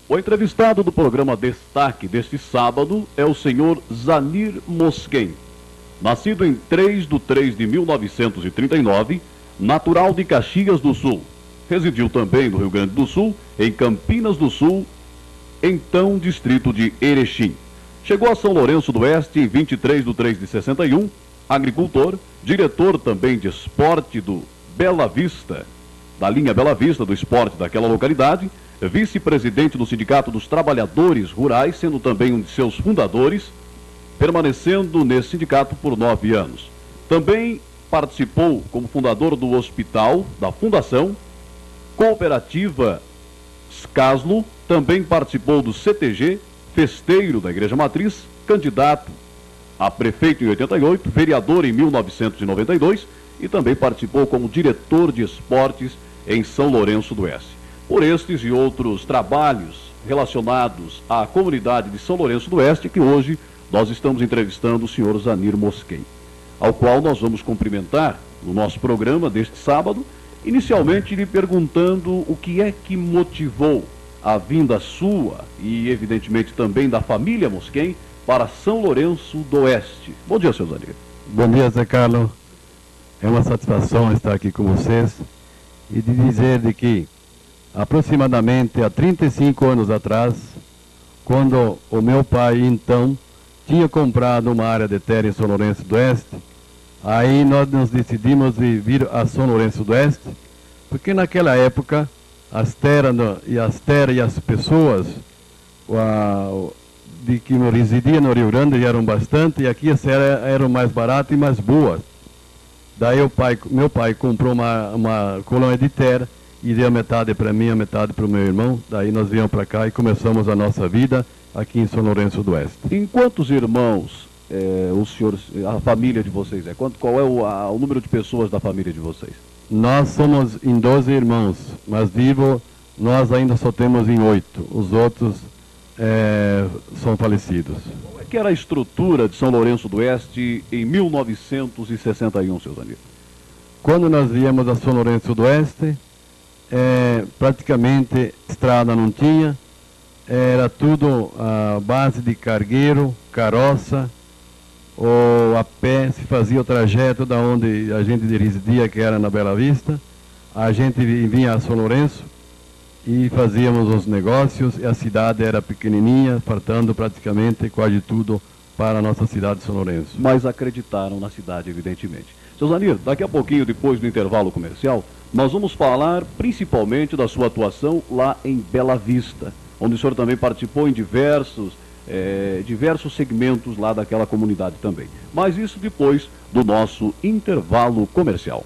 O entrevistado do programa Destaque deste sábado é o senhor Zanir Mosquen. Nascido em 3 de 3 de 1939, natural de Caxias do Sul. Residiu também no Rio Grande do Sul, em Campinas do Sul, então distrito de Erechim. Chegou a São Lourenço do Oeste em 23 de 3 de 61, agricultor, diretor também de esporte do Bela Vista, da linha Bela Vista do esporte daquela localidade, vice-presidente do Sindicato dos Trabalhadores Rurais, sendo também um de seus fundadores, permanecendo nesse sindicato por 9 anos. Também participou como fundador do hospital, da Fundação Cooperativa Scaslo, também participou do CTG, festeiro da Igreja Matriz, candidato a prefeito em 88, vereador em 1992 e também participou como diretor de esportes em São Lourenço do Oeste. Por estes e outros trabalhos relacionados à comunidade de São Lourenço do Oeste, que hoje nós estamos entrevistando o senhor Zanir Mosquen, ao qual nós vamos cumprimentar no nosso programa deste sábado, inicialmente lhe perguntando o que é que motivou a vinda sua e evidentemente também da família Mosquen para São Lourenço do Oeste. Bom dia, senhor Zanir. Bom dia, Zé Carlos. É uma satisfação estar aqui com vocês e de dizer de que aproximadamente há 35 anos atrás, quando o meu pai então tinha comprado uma área de terra em São Lourenço do Oeste, aí nós nos decidimos vir a São Lourenço do Oeste, porque naquela época as terras e as pessoas de que residiam no Rio Grande eram bastante, e aqui as terras eram mais baratas e mais boas. Daí meu pai comprou uma colônia de terra e deu metade para mim, a metade para o meu irmão. Daí nós viemos para cá e começamos a nossa vida aqui em São Lourenço do Oeste. Em quantos irmãos a família de vocês é? Qual é o número de pessoas da família de vocês? Nós somos em 12 irmãos, mas vivo nós ainda só temos em 8. Os outros são falecidos. Como é que era a estrutura de São Lourenço do Oeste em 1961, seu Zanir? Quando nós viemos a São Lourenço do Oeste, praticamente estrada não tinha, era tudo a base de cargueiro, carroça, ou a pé se fazia o trajeto da onde a gente residia, que era na Bela Vista. A gente vinha a São Lourenço e fazíamos os negócios, e a cidade era pequenininha, faltando praticamente quase tudo para a nossa cidade de São Lourenço. Mas acreditaram na cidade, evidentemente. Seu Zanir, daqui a pouquinho, depois do intervalo comercial, nós vamos falar principalmente da sua atuação lá em Bela Vista, onde o senhor também participou em diversos segmentos lá daquela comunidade também. Mas isso depois do nosso intervalo comercial.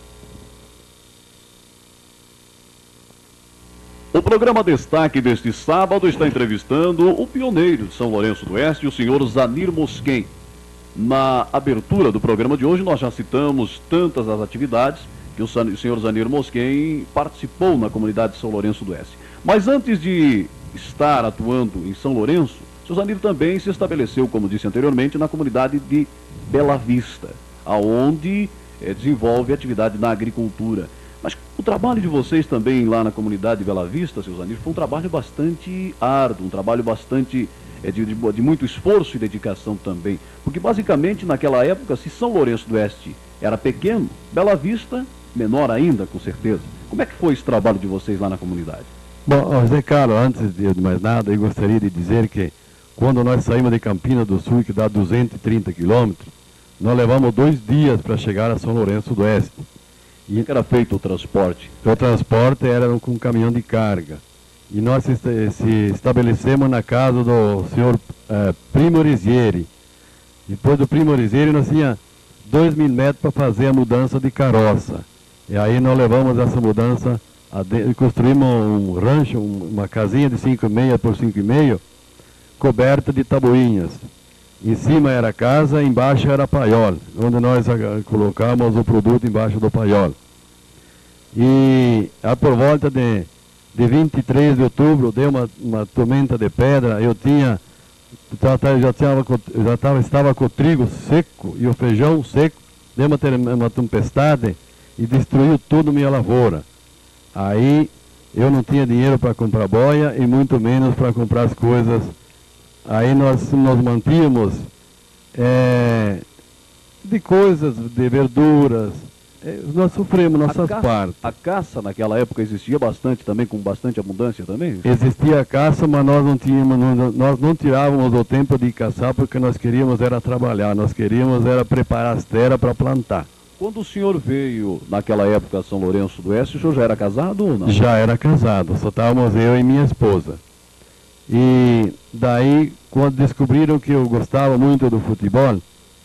O programa Destaque deste sábado está entrevistando o pioneiro de São Lourenço do Oeste, o senhor Zanir Mosquen. Na abertura do programa de hoje nós já citamos tantas as atividades que o senhor Zanir Mosquen participou na comunidade de São Lourenço do Oeste. Mas antes de estar atuando em São Lourenço, o senhor Zanir também se estabeleceu, como disse anteriormente, na comunidade de Bela Vista, aonde desenvolve atividade na agricultura. Mas o trabalho de vocês também lá na comunidade de Bela Vista, seu Zanir, foi um trabalho bastante árduo, um trabalho bastante de muito esforço e dedicação também. Porque basicamente naquela época, se São Lourenço do Oeste era pequeno, Bela Vista menor ainda, com certeza. Como é que foi esse trabalho de vocês lá na comunidade? Bom, Zé Carlos, antes de mais nada, eu gostaria de dizer que quando nós saímos de Campinas do Sul, que dá 230 quilômetros, nós levamos 2 dias para chegar a São Lourenço do Oeste. E que era feito o transporte? O transporte era com um caminhão de carga. E nós se estabelecemos na casa do senhor Primo Risieri. Depois do Primo Risieri, nós tínhamos 2.000 metros para fazer a mudança de carroça. E aí nós levamos essa mudança, construímos um rancho, uma casinha de 5,5 por 5,5, coberta de tabuinhas. Em cima era a casa, embaixo era a paiola, onde nós colocamos o produto embaixo do paiola. E por volta de 23 de outubro deu uma tormenta de pedra. Eu estava com o trigo seco e o feijão seco, deu uma tempestade e destruiu tudo minha lavoura. Aí Eu não tinha dinheiro para comprar boia e muito menos para comprar as coisas. Aí nós mantínhamos de coisas, de verduras. Nós sofremos nossas partes. A caça naquela época existia bastante também, com bastante abundância também? Existia a caça, mas nós não tirávamos o tempo de caçar porque nós queríamos era trabalhar, nós queríamos era preparar as terras para plantar. Quando o senhor veio naquela época a São Lourenço do Oeste, o senhor já era casado ou não? Já era casado, só estávamos eu e minha esposa. E daí, quando descobriram que eu gostava muito do futebol,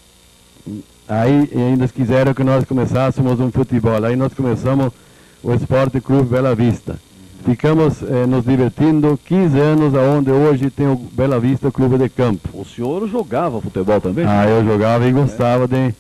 aí ainda quiseram que nós começássemos um futebol. Aí nós começamos o Esporte Clube Bela Vista. Ficamos nos divertindo 15 anos, aonde hoje tem o Bela Vista Clube de Campo. O senhor jogava futebol também? Ah, eu jogava e gostava de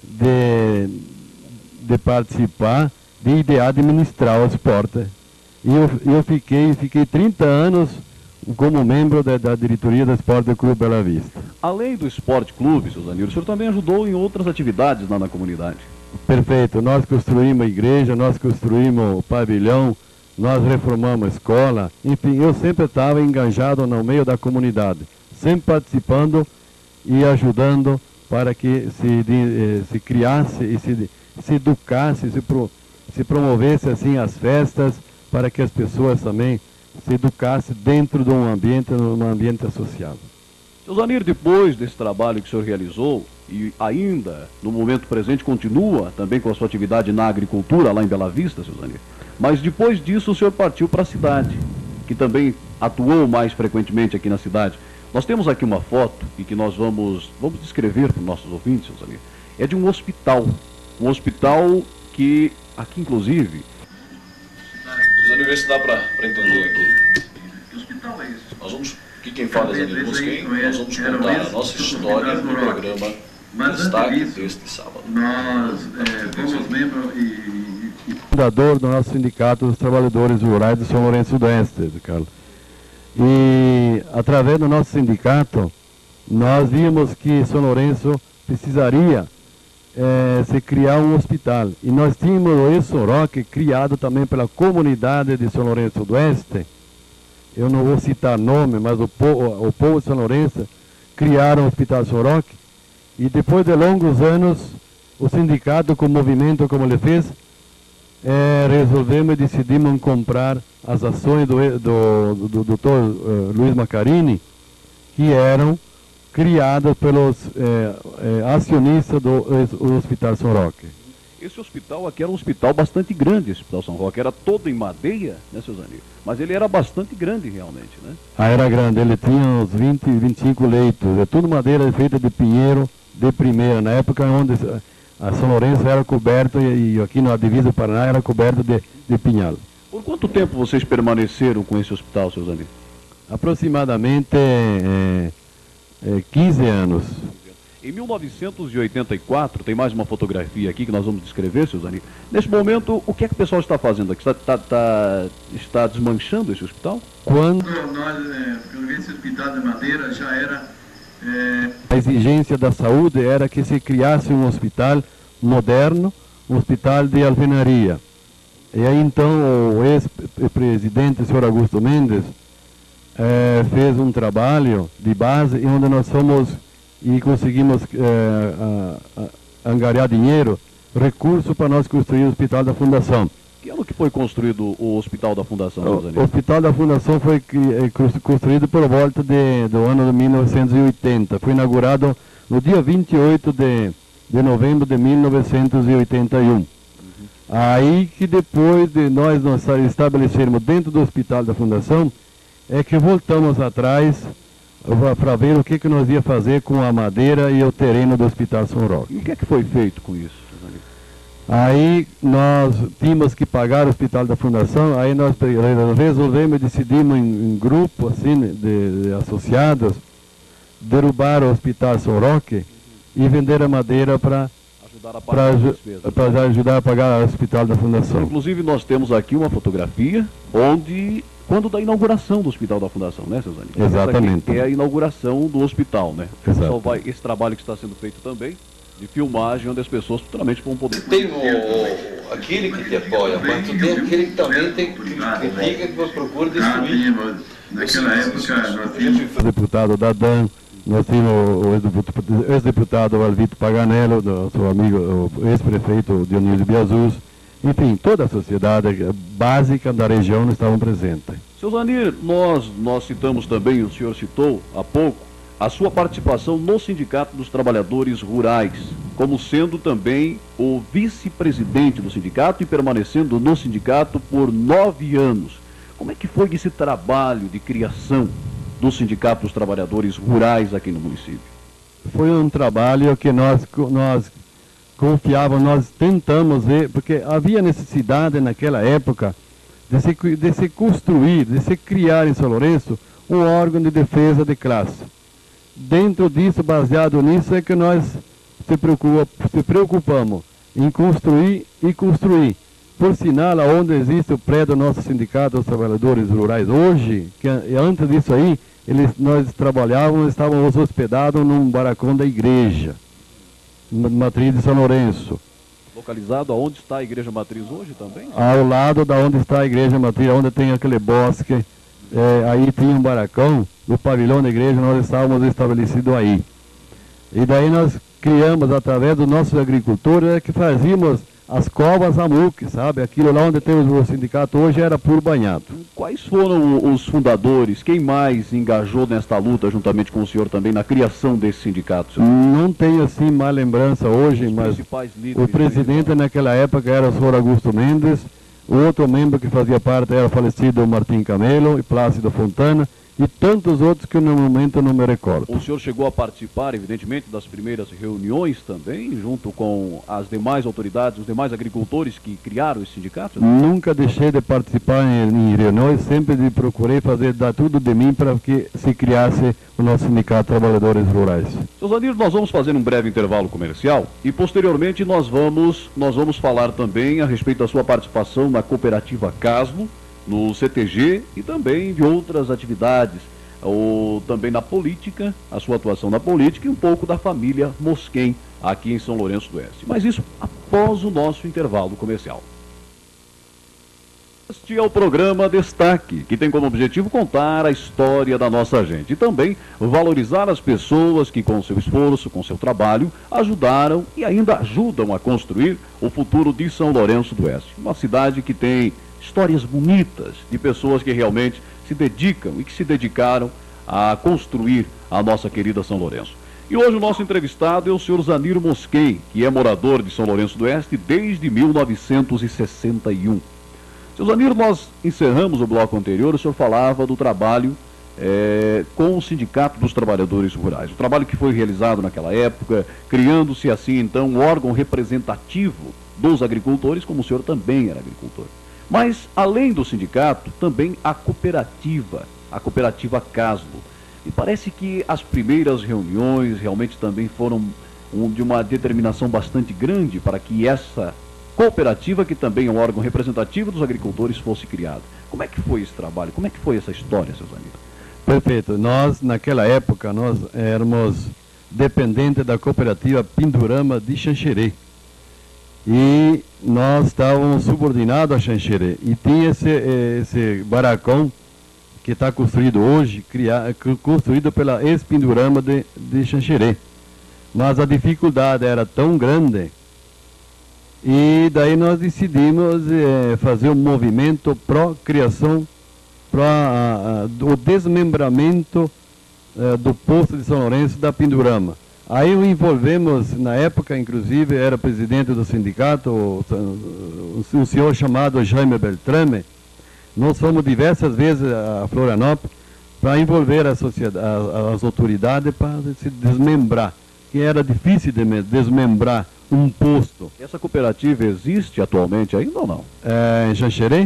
participar, de administrar o esporte. E eu fiquei 30 anos como membro da diretoria do Esporte Clube Bela Vista. Além do Esporte Clube, seu Zanir, o senhor também ajudou em outras atividades lá na comunidade? Perfeito. Nós construímos a igreja, nós construímos o pavilhão, nós reformamos a escola. Enfim, eu sempre estava engajado no meio da comunidade, sempre participando e ajudando para que se criasse e se educasse, se promovesse assim as festas, para que as pessoas também se educassem dentro de um ambiente associado. Seu Zanir, depois desse trabalho que o senhor realizou, e ainda no momento presente continua também com a sua atividade na agricultura lá em Bela Vista, seu Zanir, mas depois disso o senhor partiu para a cidade, que também atuou mais frequentemente aqui na cidade. Nós temos aqui uma foto e que nós vamos descrever para os nossos ouvintes, seu Zanir. É de um hospital que aqui inclusive... Zanir, vê se dá para entender aqui. Que hospital é esse? Nós vamos, aqui quem fala é Zanir Mosquen, nós vamos contar a nossa história no programa Destaque deste sábado. Nós fomos membros fundador do nosso Sindicato dos Trabalhadores Rurais de São Lourenço do Oeste, Carlos. E através do nosso sindicato, nós vimos que São Lourenço precisaria se criar um hospital. E nós tínhamos o ESOROC criado também pela comunidade de São Lourenço do Oeste. Eu não vou citar nome, mas o povo de São Lourenço criaram o Hospital SOROC. E depois de longos anos, o sindicato, com o movimento como ele fez, resolvemos e decidimos comprar as ações do Dr. Luiz Macarini, que eram criadas pelos acionistas do Hospital São Roque. Esse hospital aqui era um hospital bastante grande, esse Hospital São Roque, era todo em madeira, né, seu Zanir? Mas ele era bastante grande realmente, né? Ah, era grande, ele tinha uns 20, 25 leitos, é tudo madeira feita de pinheiro de primeira, na época onde a São Lourenço era coberto e aqui na divisa do Paraná era coberto de pinhal. Por quanto tempo vocês permaneceram com esse hospital, seu Zanir? Aproximadamente 15 anos. Em 1984, tem mais uma fotografia aqui que nós vamos descrever, seu Zanir. Nesse momento, o que é que o pessoal está fazendo aqui? Está desmanchando esse hospital? Quando nós, esse hospital de madeira já era... A exigência da saúde era que se criasse um hospital moderno, um hospital de alvenaria. E aí então o ex-presidente, o senhor Augusto Mendes, fez um trabalho de base onde nós fomos e conseguimos angariar dinheiro, recurso para nós construir o Hospital da Fundação. Que ano que foi construído o Hospital da Fundação, O Hospital da Fundação foi construído por volta do ano de 1980. Foi inaugurado no dia 28 de novembro de 1981. Aí que depois de nós estabelecermos dentro do Hospital da Fundação, é que voltamos atrás para ver o que nós ia fazer com a madeira e o terreno do Hospital São Roque. E o que é que foi feito com isso, Zanir? Aí nós tínhamos que pagar o Hospital da Fundação, aí nós resolvemos e decidimos em grupo assim, de associados, derrubar o Hospital São Roque e vender a madeira para ajudar a pagar o Hospital da Fundação. Inclusive nós temos aqui uma fotografia quando da inauguração do Hospital da Fundação, né, seu Zanir? Exatamente. Essa aqui é a inauguração do hospital, né? Exato. Esse trabalho que está sendo feito também de filmagem, onde as pessoas futuramente vão poder... Tem aquele que te apoia, mas tu tem aquele que também tem, que critica, que procura destruir. Naquela época, nós tínhamos... O deputado Dadan, nós tínhamos o ex-deputado Alvito Paganello, seu amigo, o ex-prefeito Dionísio Biasus. Enfim, toda a sociedade básica da região estavam presentes. Seu Zanir, nós citamos também, o senhor citou há pouco, a sua participação no Sindicato dos Trabalhadores Rurais, como sendo também o vice-presidente do sindicato e permanecendo no sindicato por 9 anos. Como é que foi esse trabalho de criação do Sindicato dos Trabalhadores Rurais aqui no município? Foi um trabalho que nós confiávamos, nós tentamos ver, porque havia necessidade naquela época de se construir, de se criar em São Lourenço um órgão de defesa de classe. Dentro disso, baseado nisso, é que nós se preocupamos em construir e construir. Por sinal, onde existe o prédio do nosso Sindicato dos Trabalhadores Rurais hoje, que antes disso aí, nós estávamos hospedados num barracão da igreja, matriz de São Lourenço. Localizado aonde está a igreja matriz hoje também? Ao lado da onde está a igreja matriz, onde tem aquele bosque, aí tinha um barracão, no pavilhão da igreja, nós estávamos estabelecidos aí. E daí nós criamos, através dos nossos agricultores, que fazíamos as covas Amuc, sabe? Aquilo lá onde temos o sindicato hoje era puro banhado. Quais foram os fundadores? Quem mais engajou nesta luta, juntamente com o senhor também, na criação desse sindicato? Senhor? Não tenho assim má lembrança hoje, mas o presidente naquela época era o senhor Augusto Mendes, o outro membro que fazia parte era o falecido Martim Camelo e Plácido Fontana, e tantos outros que no momento não me recordo. O senhor chegou a participar, evidentemente, das primeiras reuniões também, junto com as demais autoridades, os demais agricultores que criaram esse sindicato? Nunca deixei de participar em reuniões, sempre procurei dar tudo de mim para que se criasse o nosso Sindicato de Trabalhadores Rurais. Seu Zanir, nós vamos fazer um breve intervalo comercial e posteriormente nós vamos falar também a respeito da sua participação na cooperativa Caslo, no CTG e também de outras atividades, ou também na política, a sua atuação na política e um pouco da família Mosquen aqui em São Lourenço do Oeste. Mas isso após o nosso intervalo comercial. Este é o programa Destaque, que tem como objetivo contar a história da nossa gente e também valorizar as pessoas que com seu esforço, com seu trabalho, ajudaram e ainda ajudam a construir o futuro de São Lourenço do Oeste. Uma cidade que tem histórias bonitas de pessoas que realmente se dedicam e que se dedicaram a construir a nossa querida São Lourenço. E hoje o nosso entrevistado é o senhor Zanir Mosquen, que é morador de São Lourenço do Oeste desde 1961. Seu Zanir, nós encerramos o bloco anterior, o senhor falava do trabalho com o Sindicato dos Trabalhadores Rurais. O trabalho que foi realizado naquela época, criando-se assim então um órgão representativo dos agricultores, como o senhor também era agricultor. Mas, além do sindicato, também a cooperativa Caslo. E parece que as primeiras reuniões realmente também foram de uma determinação bastante grande para que essa cooperativa, que também é um órgão representativo dos agricultores, fosse criada. Como é que foi esse trabalho? Como é que foi essa história, seu Zanir? Perfeito. Nós, naquela época, nós éramos dependentes da cooperativa Pindorama de Xanxerê. E nós estávamos subordinados a Xanxerê. E tinha esse barracão que está construído hoje, construído pela ex-Pindorama de Xanxerê. Mas a dificuldade era tão grande, e daí nós decidimos fazer um movimento pró-criação, do desmembramento do posto de São Lourenço da Pindorama. Aí o envolvemos, na época, inclusive, era presidente do sindicato, um senhor chamado Jaime Beltrame. Nós fomos diversas vezes a Florianópolis para envolver a sociedade, as autoridades para se desmembrar, que era difícil de desmembrar um posto. Essa cooperativa existe atualmente ainda ou não? Em Xanxerê?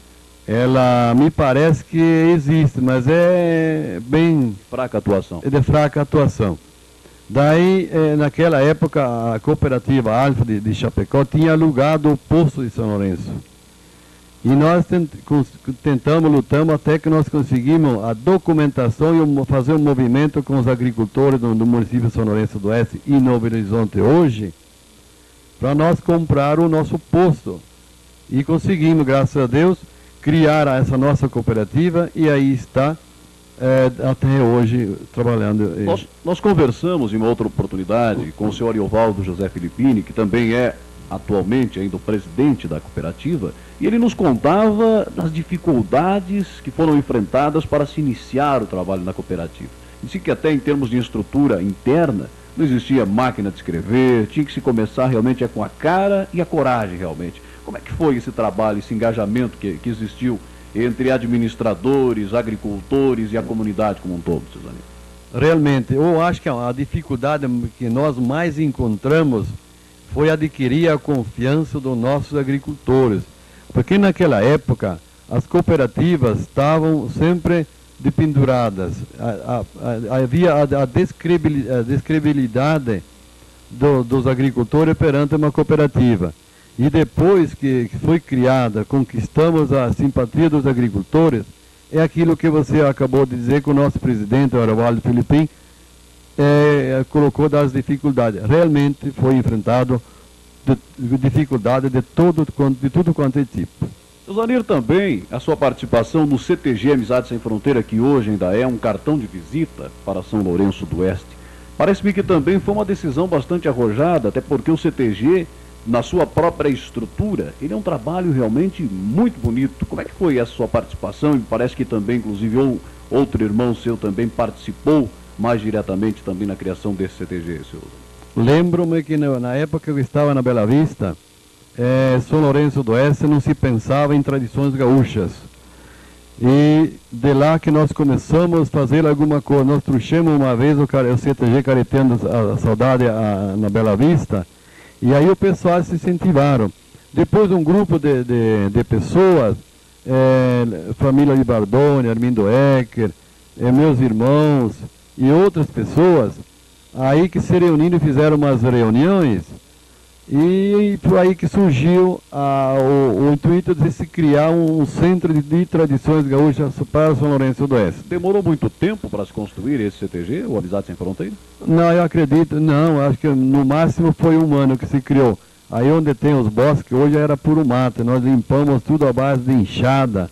Ela me parece que existe, mas é bem... fraca atuação. É de fraca atuação. Daí, naquela época, a cooperativa Alfa de Chapecó tinha alugado o posto de São Lourenço. E nós tentamos, lutamos até que nós conseguimos a documentação e fazer um movimento com os agricultores do município de São Lourenço do Oeste e Novo Horizonte hoje, para nós comprar o nosso posto. E conseguimos, graças a Deus, criar essa nossa cooperativa e aí está até hoje trabalhando. Nós conversamos em uma outra oportunidade com o senhor Ariovaldo José Filippini, que também é atualmente ainda o presidente da cooperativa, e ele nos contava das dificuldades que foram enfrentadas para se iniciar o trabalho na cooperativa. Disse que até em termos de estrutura interna, não existia máquina de escrever, tinha que se começar realmente com a cara e a coragem realmente. Como é que foi esse trabalho, esse engajamento que existiu entre administradores, agricultores e a comunidade como um todo, Suzane? Realmente, eu acho que a dificuldade que nós mais encontramos foi adquirir a confiança dos nossos agricultores. Porque naquela época, as cooperativas estavam sempre dependuradas. Havia a descredibilidade dos agricultores perante uma cooperativa. E depois que foi criada, conquistamos a simpatia dos agricultores, é aquilo que você acabou de dizer que o nosso presidente, o Ariovaldo Filippini, colocou das dificuldades. Realmente foi enfrentado dificuldade de tudo quanto é tipo. Zanir, também a sua participação no CTG Amizade Sem Fronteira, que hoje ainda é um cartão de visita para São Lourenço do Oeste, parece-me que também foi uma decisão bastante arrojada, até porque o CTG, na sua própria estrutura, ele é um trabalho realmente muito bonito. Como é que foi essa sua participação? E parece que também, inclusive, outro irmão seu também participou mais diretamente também na criação desse CTG, seu. Lembro-me que na época que eu estava na Bela Vista, São Lourenço do Oeste não se pensava em tradições gaúchas. E de lá que nós começamos a fazer alguma coisa. Nós trouxemos uma vez o CTG Careteando a Saudade na Bela Vista, e aí o pessoal se incentivaram. Depois um grupo de pessoas, família de Bardoni, Armindo Ecker, meus irmãos e outras pessoas, aí que se reuniram e fizeram umas reuniões, e foi aí que surgiu o intuito de se criar um centro de tradições gaúchas para São Lourenço do Oeste. Demorou muito tempo para se construir esse CTG, o Amizade Sem Fronteira? Não, eu acredito, não, acho que no máximo foi um ano que se criou. Aí onde tem os bosques, hoje era puro mato, nós limpamos tudo à base de enxada,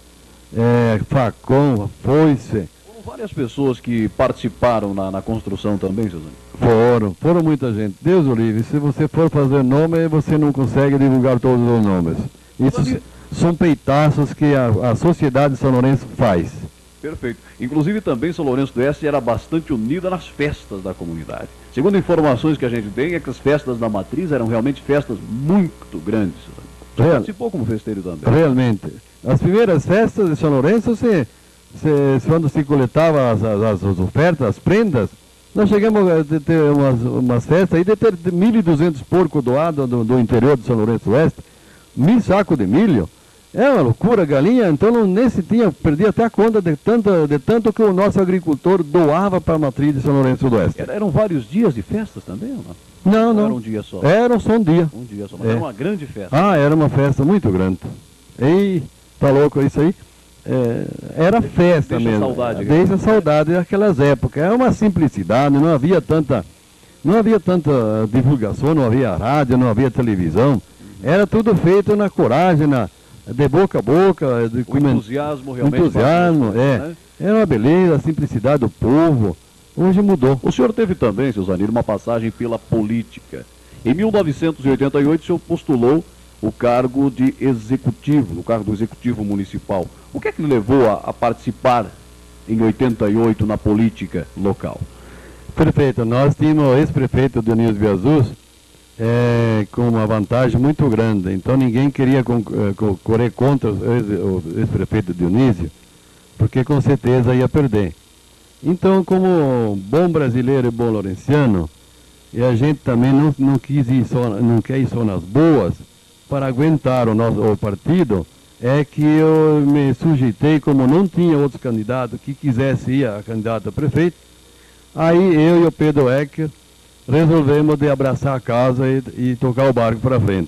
facão, foice. Foram várias pessoas que participaram na construção também, Suzane? Foram muita gente. Deus o livre, se você for fazer nome, você não consegue divulgar todos os nomes. Isso são peitaços que a sociedade de São Lourenço faz. Perfeito. Inclusive também São Lourenço do Oeste era bastante unida nas festas da comunidade. Segundo informações que a gente tem, é que as festas da matriz eram realmente festas muito grandes. Você participou como festeiro também? Realmente. As primeiras festas de São Lourenço, quando se coletava as ofertas, as prendas, nós chegamos a ter umas festas aí de ter 1.200 porcos doados do interior de São Lourenço do Oeste, 1.000 sacos de milho. É uma loucura, galinha, então perdia até a conta de tanto que o nosso agricultor doava para a matriz de São Lourenço do Oeste. Eram vários dias de festas também, ou não? Não. Era um dia só? Era só um dia. Um dia só, mas era uma grande festa. Ah, era uma festa muito grande. Ei, tá louco isso aí? Era festa deixa mesmo. Saudade, deixa saudade daquelas épocas. Era uma simplicidade, não havia tanta divulgação, não havia rádio, não havia televisão. Era tudo feito na coragem, de boca a boca. O entusiasmo realmente. Entusiasmo, né? Era uma beleza, a simplicidade do povo. Hoje mudou. O senhor teve também, seu Zanir, uma passagem pela política. Em 1988, o senhor postulou o cargo de executivo, o cargo do executivo municipal. O que é que lhe levou a participar em 88 na política local? Perfeito. Nós tínhamos o ex-prefeito Dionísio Biasus com uma vantagem muito grande. Então ninguém queria correr contra o ex-prefeito Dionísio, porque com certeza ia perder. Então, como bom brasileiro e bom lourenciano, e a gente também não quer ir só nas boas, para aguentar o partido, é que eu me sujeitei, como não tinha outros candidatos que quisesse ir a candidato a prefeito, aí eu e o Pedro Ecker resolvemos de abraçar a casa e tocar o barco para frente. Foi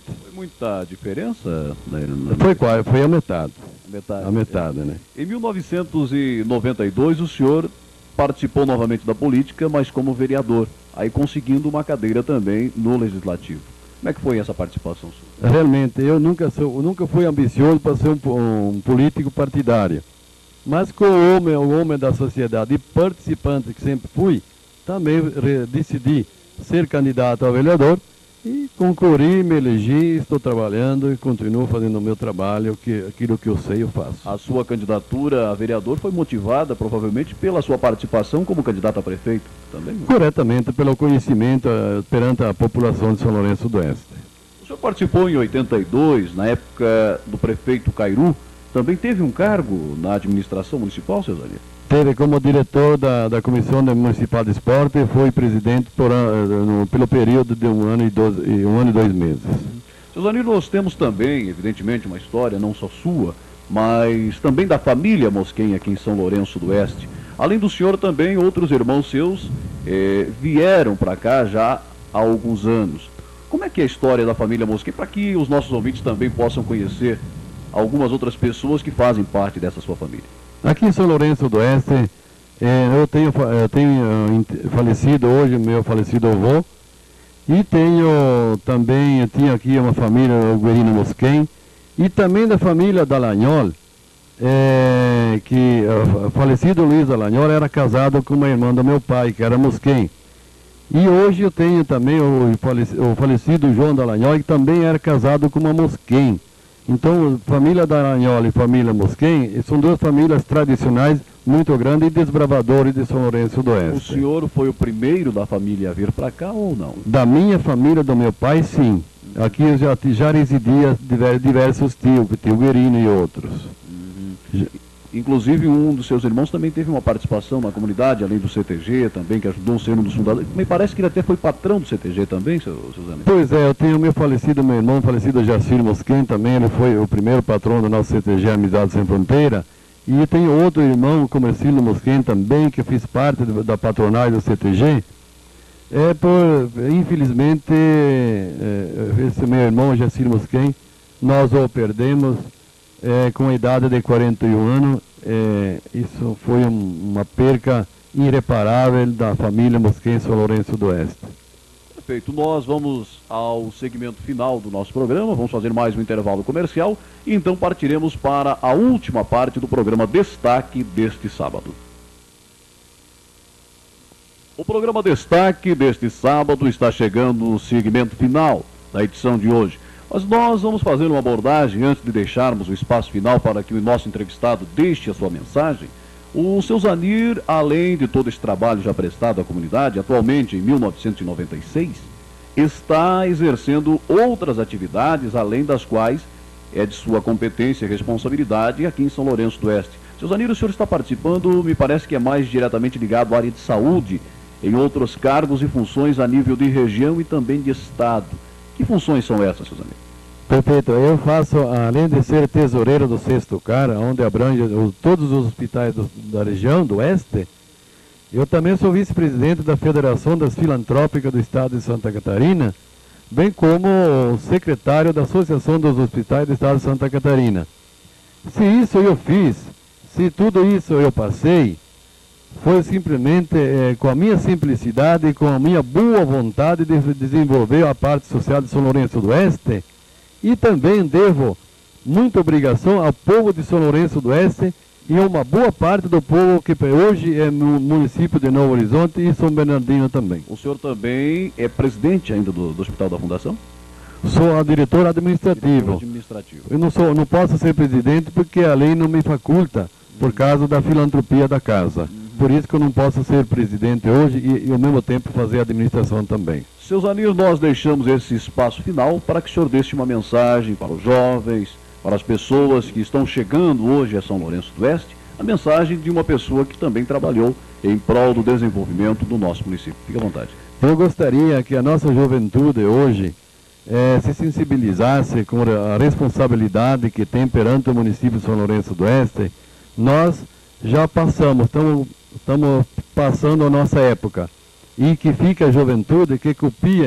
muita diferença? Foi a metade. Metade. A metade, né? Em 1992, o senhor participou novamente da política, mas como vereador, aí conseguindo uma cadeira também no Legislativo. Como é que foi essa participação sua? Realmente, eu nunca fui ambicioso para ser um político partidário. Mas com o homem da sociedade e participante que sempre fui, também decidi ser candidato a vereador e concorri, me elegi, estou trabalhando e continuo fazendo o meu trabalho, aquilo que eu sei eu faço. A sua candidatura a vereador foi motivada provavelmente pela sua participação como candidato a prefeito também? Corretamente, pelo conhecimento perante a população de São Lourenço do Oeste. O senhor participou em 82, na época do prefeito Cairu, também teve um cargo na administração municipal, seu Zanir? Teve como diretor da Comissão Municipal de Esporte e foi presidente pelo período de 1 ano e 2 meses. Seu Zanir, nós temos também, evidentemente, uma história não só sua, mas também da família Mosquen aqui em São Lourenço do Oeste. Além do senhor, também outros irmãos seus vieram para cá já há alguns anos. Como é que é a história da família Mosquen, para que os nossos ouvintes também possam conhecer algumas outras pessoas que fazem parte dessa sua família? Aqui em São Lourenço do Oeste, eu tenho falecido hoje, meu falecido avô, e tinha aqui uma família, o Guerino Mosquen, e também da família Dallagnol, que o falecido Luiz Dallagnol era casado com uma irmã do meu pai, que era Mosquen. E hoje eu tenho também o falecido João Dallagnol, que também era casado com uma Mosquen. Então, família Dallagnol e família Mosquen são duas famílias tradicionais muito grandes e desbravadores de São Lourenço do Oeste. O senhor foi o primeiro da família a vir para cá ou não? Da minha família, do meu pai, sim. Aqui eu já residia diversos tios, o tio Guerino e outros. Inclusive, um dos seus irmãos também teve uma participação na comunidade, além do CTG também, que ajudou a ser um dos fundadores. Me parece que ele até foi patrão do CTG também, seu Zanir. Pois é, eu tenho meu irmão falecido Jacir Mosquen também, ele foi o primeiro patrão do nosso CTG Amizade Sem Fronteira. E eu tenho outro irmão, Comercílio Mosquen também, que fiz parte da patronagem do CTG. Infelizmente, esse meu irmão Jacir Mosquen, nós o perdemos com a idade de 41 anos. Isso foi uma perca irreparável da família Mosquen São Lourenço do Oeste. Perfeito, nós vamos ao segmento final do nosso programa, vamos fazer mais um intervalo comercial e então partiremos para a última parte do programa Destaque deste sábado. O programa Destaque deste sábado está chegando no segmento final da edição de hoje. Mas nós vamos fazer uma abordagem antes de deixarmos o espaço final para que o nosso entrevistado deixe a sua mensagem. O seu Zanir, além de todo esse trabalho já prestado à comunidade, atualmente em 1996, está exercendo outras atividades, além das quais é de sua competência e responsabilidade aqui em São Lourenço do Oeste. Seu Zanir, o senhor está participando, me parece que é mais diretamente ligado à área de saúde, em outros cargos e funções a nível de região e também de estado. Que funções são essas, seu Zanir? Perfeito, eu faço, além de ser tesoureiro do Sexto CAR, onde abrange todos os hospitais da região do Oeste, eu também sou vice-presidente da Federação das Filantrópicas do Estado de Santa Catarina, bem como secretário da Associação dos Hospitais do Estado de Santa Catarina. Se isso eu fiz, se tudo isso eu passei, foi simplesmente com a minha simplicidade e com a minha boa vontade de desenvolver a parte social de São Lourenço do Oeste. E também devo muita obrigação ao povo de São Lourenço do Oeste e a uma boa parte do povo que hoje é no município de Novo Horizonte e São Bernardino também. O senhor também é presidente ainda do Hospital da Fundação? Sou diretor administrativo. Eu não posso ser presidente porque a lei não me faculta por causa da filantropia da casa. Por isso que eu não posso ser presidente hoje e ao mesmo tempo fazer a administração também. Seu Zanir, nós deixamos esse espaço final para que o senhor deixe uma mensagem para os jovens, para as pessoas que estão chegando hoje a São Lourenço do Oeste, a mensagem de uma pessoa que também trabalhou em prol do desenvolvimento do nosso município. Fique à vontade. Eu gostaria que a nossa juventude hoje se sensibilizasse com a responsabilidade que tem perante o município de São Lourenço do Oeste. Nós já passamos, estamos passando a nossa época. E que fique a juventude que copie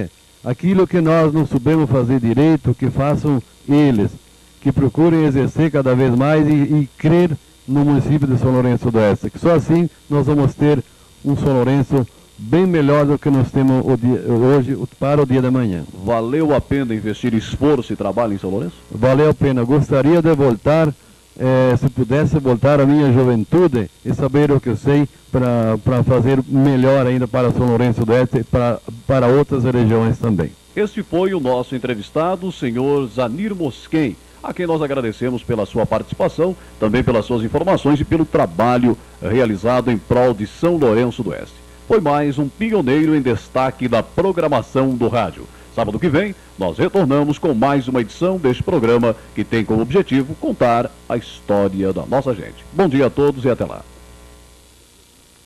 aquilo que nós não soubemos fazer direito, que façam eles, que procurem exercer cada vez mais e crer no município de São Lourenço do Oeste, que só assim nós vamos ter um São Lourenço bem melhor do que nós temos hoje para o dia de amanhã. Valeu a pena investir esforço e trabalho em São Lourenço? Valeu a pena. Gostaria de voltar, se pudesse voltar à minha juventude e saber o que eu sei para fazer melhor ainda para São Lourenço do Oeste e para outras regiões também. Este foi o nosso entrevistado, o senhor Zanir Mosquen, a quem nós agradecemos pela sua participação, também pelas suas informações e pelo trabalho realizado em prol de São Lourenço do Oeste. Foi mais um pioneiro em destaque da programação do rádio. Sábado que vem, nós retornamos com mais uma edição deste programa que tem como objetivo contar a história da nossa gente. Bom dia a todos e até lá.